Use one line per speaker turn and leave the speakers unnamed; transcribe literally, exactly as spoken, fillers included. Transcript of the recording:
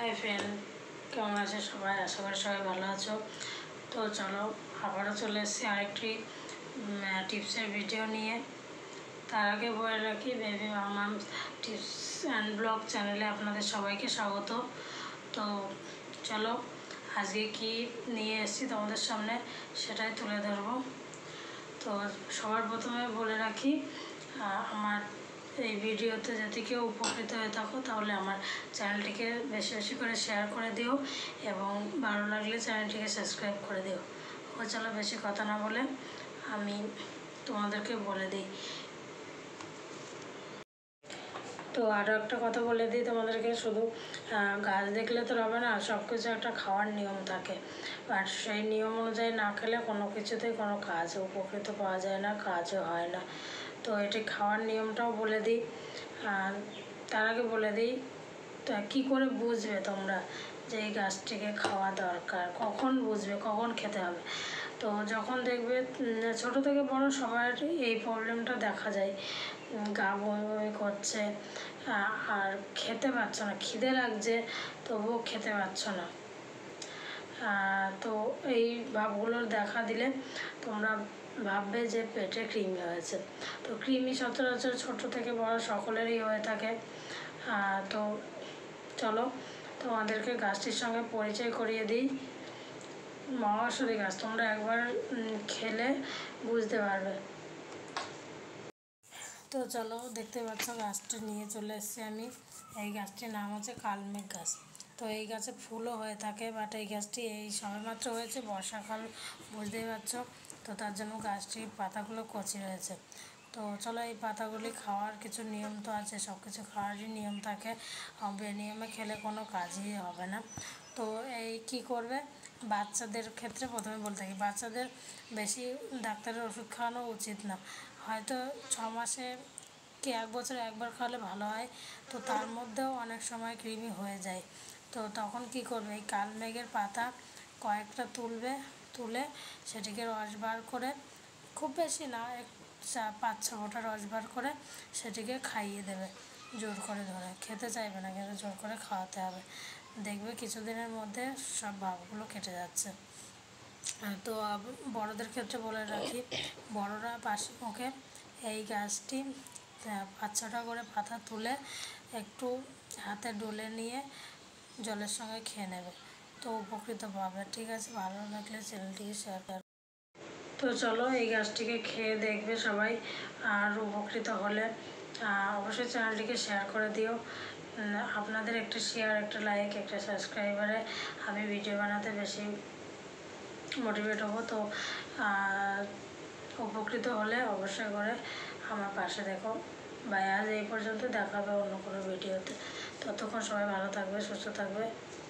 Hi friend কেমন আছে সবাই আশা করি সবাই ভালো আছো। তো চলো আবারও চলে এসেছি আরেকটি টিপসের ভিডিও নিয়ে। তার আগে বলে রাখি baby Mamam tips and blog চ্যানেলে আপনাদের সবাইকে স্বাগত। তো চলো আজকে কি নিয়ে এসেছি তোমাদের সামনে সেটাই তুলে ধরবো। তো সবার প্রথমে বলে রাখি আমার এই ভিডিওতে যদি কেউ উপকৃত হয়ে থাকো তাহলে আমার চ্যানেলটিকে বেশি বেশি করে শেয়ার করে দিও এবং ভালো লাগলে চ্যানেলটিকে সাবস্ক্রাইব করে দিও। ও চলো বেশি কথা না বলে আমি তোমাদেরকে বলে দিই। তো আরও একটা কথা বলে দিই তোমাদেরকে, শুধু গাছ দেখলে তো হবে না, সব কিছু একটা খাওয়ার নিয়ম থাকে আর সেই নিয়ম অনুযায়ী না খেলে কোনো কিছুতেই কোনো কাজ উপকৃত পাওয়া যায় না, কাজও হয় না। তো এটি খাওয়ার নিয়মটাও বলে দিই। আর তার আগে বলে দিই তা কী করে বুঝবে তোমরা যে এই গাছটিকে খাওয়া দরকার, কখন বুঝবে কখন খেতে হবে। তো যখন দেখবে ছোট থেকে বড় সবার এই প্রবলেমটা দেখা যায়, গা বমি বমি করছে আর খেতে পারছো না, খিদে লাগছে তবুও খেতে পারছো না। তো এই ভাবগুলোর দেখা দিলে তোমরা ভাববে যে পেটে কৃমি হয়েছে। তো কৃমি সচরাচর ছোটো থেকে বড় সকলেরই হয়ে থাকে। তো চলো তোমাদেরকে গাছটির সঙ্গে পরিচয় করিয়ে দিই। মহাঔষধি গাছ, তোমরা একবার খেলে বুঝতে পারবে। তো চলো দেখতে পাচ্ছ গাছটা নিয়ে চলে এসেছি আমি। এই গাছটির নাম হচ্ছে কালমেঘ গাছ। তো এই গাছে ফুলও হয়ে থাকে, বাট এই গাছটি এই সবেমাত্র হয়েছে, বর্ষাকাল বুঝতেই পারছো। তো তার জন্য গাছটির পাতাগুলো কচি রয়েছে। তো চলো এই পাতাগুলি খাওয়ার কিছু নিয়ম তো আছে, সব কিছু খাওয়ারই নিয়ম থাকে, বেনিয়মে খেলে কোনো কাজই হবে না। তো এই কি করবে, বাচ্চাদের ক্ষেত্রে প্রথমে বলতে থাকি বাচ্চাদের বেশি ডাক্তারের ওষুধ খাওয়ানো উচিত না। হয়তো ছ মাসে কি এক বছরে একবার খাওয়ালে ভালো হয়, তো তার মধ্যেও অনেক সময় কৃমি হয়ে যায়। তো তখন কি করবে, এই কালমেঘের পাতা কয়েকটা তুলবে, তুলে সেটিকে রস বার করে, খুব বেশি না এক চা পাঁচ ছ ফোঁটা রস বার করে সেটিকে খাইয়ে দেবে, জোর করে ধরে খেতে চাইবে না কিন্তু জোর করে খাওয়াতে হবে। দেখবে কিছুদিনের মধ্যে সব ভাবগুলো কেটে যাচ্ছে। তো বড়দের ক্ষেত্রে বলে রাখি, বড়রা বাসি মুখে এই গাছটি পাঁচ ছটা করে পাতা তুলে একটু হাতে ডলে নিয়ে জলের সঙ্গে খেয়ে নেবে, তো উপকৃত পাবে। ঠিক আছে, ভালো লাগলে চ্যানেলটিকে শেয়ার করবে। তো চলো এই গাছটিকে খেয়ে দেখবে সবাই, আর উপকৃত হলে অবশ্যই চ্যানেলটিকে শেয়ার করে দিও। আপনাদের একটা শেয়ার, একটা লাইক, একটা সাবস্ক্রাইবারে আমি ভিডিও বানাতে বেশি মোটিভেট হব। তো উপকৃত হলে অবশ্যই করে আমার পাশে দেখো। বাই, আজ এই পর্যন্ত, দেখা হবে অন্য কোনো ভিডিওতে। ততক্ষণ সবাই ভালো থাকবে, সুস্থ থাকবে।